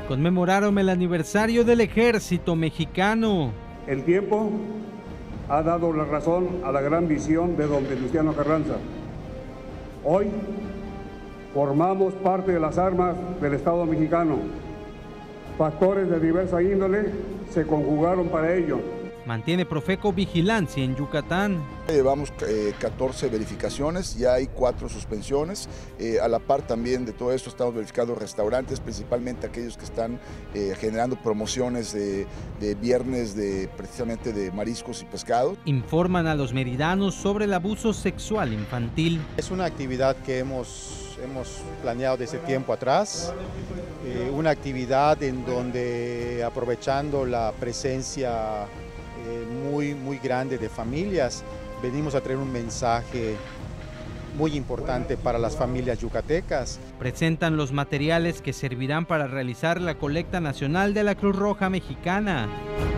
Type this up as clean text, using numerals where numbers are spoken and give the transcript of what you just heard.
Conmemoraron el aniversario del Ejército Mexicano. El tiempo ha dado la razón a la gran visión de don Venustiano Carranza. Hoy formamos parte de las armas del Estado mexicano. Factores de diversa índole se conjugaron para ello. Mantiene Profeco vigilancia en Yucatán. Llevamos 14 verificaciones, ya hay 4 suspensiones. A la par también de todo esto estamos verificando restaurantes, principalmente aquellos que están generando promociones de viernes precisamente de mariscos y pescados. Informan a los meridanos sobre el abuso sexual infantil. Es una actividad que hemos planeado desde tiempo atrás, una actividad en donde, aprovechando la presencia muy grande de familias, venimos a traer un mensaje muy importante para las familias yucatecas. Presentan los materiales que servirán para realizar la colecta nacional de la Cruz Roja Mexicana.